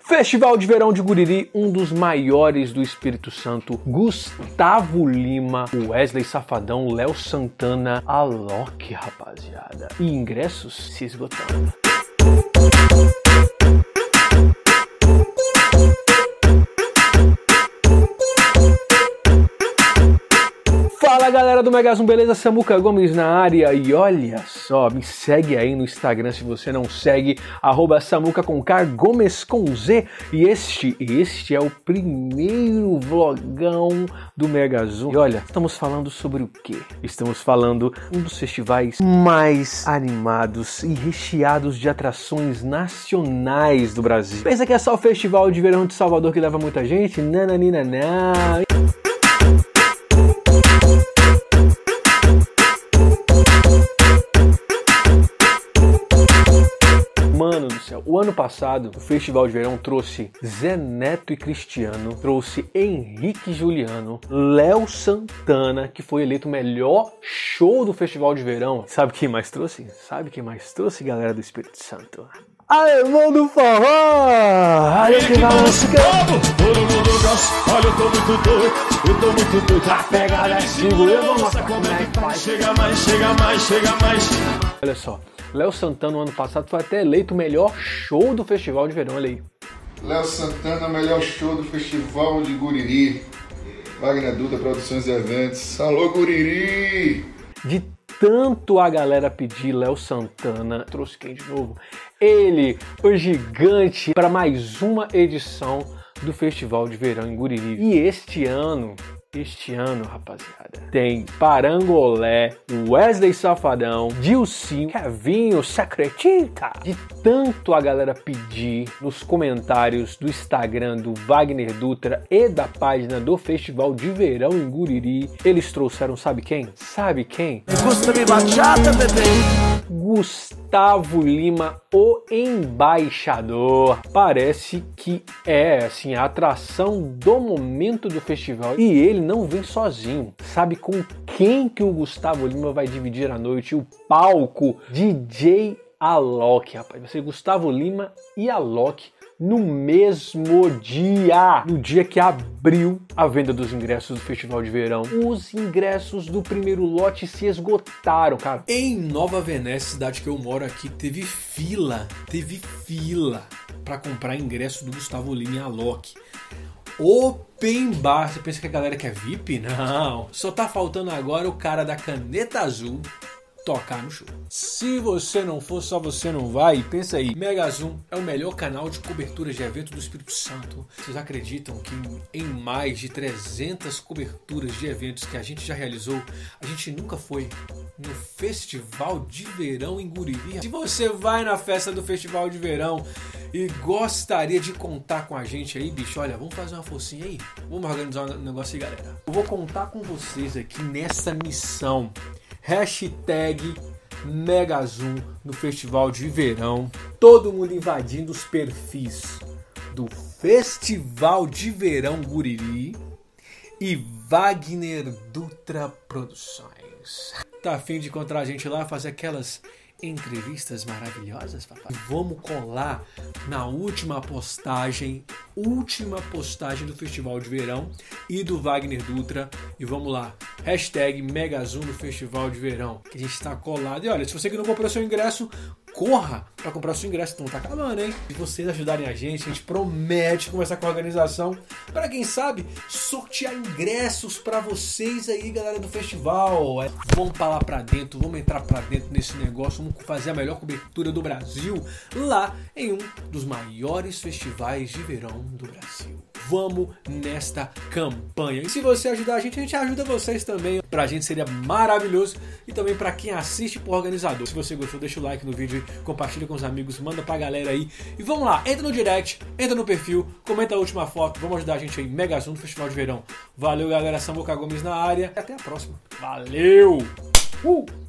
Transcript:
Festival de Verão de Guriri, um dos maiores do Espírito Santo. Gustavo Lima, Wesley Safadão, Léo Santana, Alok, rapaziada. E ingressos se esgotando. Fala galera do Mega Zoom, beleza? Samuca Gomes na área e olha só, me segue aí no Instagram se você não segue, @Samuca com K, Gomes com Z. E este é o primeiro vlogão do Mega Zoom. E olha, estamos falando sobre o quê? Estamos falando um dos festivais mais animados e recheados de atrações nacionais do Brasil. Pensa que é só o Festival de Verão de Salvador que leva muita gente? Nananina. Mano do céu, o ano passado o Festival de Verão trouxe Zé Neto e Cristiano, trouxe Henrique e Juliano, Léo Santana, que foi eleito o melhor show do Festival de Verão. Sabe quem mais trouxe? Sabe quem mais trouxe, galera do Espírito Santo? Alemão do forró! Olha que música! Todo mundo gosta, olha eu tô muito doido pra pegar esse segura, vamos lá, como é que faz? Chega mais. Olha só, Léo Santana no ano passado foi até eleito o melhor show do Festival de Verão, olha aí. Léo Santana, melhor show do Festival de Guriri. Wagner Dutra, Produções e Eventos. Alô, Guriri! De tanto a galera pedir Léo Santana, trouxe quem de novo? Ele, o gigante, para mais uma edição do Festival de Verão em Guriri. E este ano, rapaziada, tem Parangolé, Wesley Safadão, Dilcinho, Kevinho, Secretita. De tanto a galera pedir nos comentários do Instagram do Wagner Dutra e da página do Festival de Verão em Guriri, eles trouxeram, sabe quem? Sabe quem? Gusta-me bachata, bebê. Gustavo Lima, o embaixador. Parece que é assim a atração do momento do festival. E ele não vem sozinho. Sabe com quem que o Gustavo Lima vai dividir a noite? O palco? DJ Alok, rapaz. Vai ser Gustavo Lima e Alok no mesmo dia. No dia que abriu a venda dos ingressos do Festival de Verão. Os ingressos do primeiro lote se esgotaram, cara. Em Nova Venécia, cidade que eu moro aqui, teve fila para comprar ingresso do Gustavo Lima e Alok. Open bar. Você pensa que a galera quer VIP? Não. Só tá faltando agora o cara da caneta azul tocar no show. Se você não for, só você não vai. Pensa aí, Mega Zoom é o melhor canal de cobertura de evento do Espírito Santo. Vocês acreditam que em mais de 300 coberturas de eventos que a gente já realizou, a gente nunca foi no Festival de Verão em Guriri? Se você vai na festa do Festival de Verão e gostaria de contar com a gente aí, bicho, olha, vamos fazer uma forcinha aí? Vamos organizar um negócio aí, galera. Eu vou contar com vocês aqui nessa missão. Hashtag Mega Zoom no Festival de Verão. Todo mundo invadindo os perfis do Festival de Verão Guriri e Wagner Dutra Produções. Tá a fim de encontrar a gente lá, fazer aquelas entrevistas maravilhosas, papai? Vamos colar na última postagem do Festival de Verão e do Wagner Dutra. E vamos lá, hashtag Mega Zoom no Festival de Verão, que a gente está colado. E olha, se você que não comprou seu ingresso, corra para comprar seu ingresso, então tá acabando, hein? Se vocês ajudarem a gente promete conversar com a organização para quem sabe sortear ingressos para vocês aí, galera do festival. Vamos para lá para dentro, vamos entrar para dentro nesse negócio, vamos fazer a melhor cobertura do Brasil lá em um dos maiores festivais de verão do Brasil. Vamos nesta campanha. E se você ajudar a gente ajuda vocês também. Pra gente seria maravilhoso. E também pra quem assiste por organizador. Se você gostou, deixa o like no vídeo, compartilha com os amigos, manda pra galera aí. E vamos lá, entra no direct, entra no perfil, comenta a última foto. Vamos ajudar a gente aí, Mega Zoom no Festival de Verão. Valeu, galera. Samuca Gomes na área. E até a próxima. Valeu!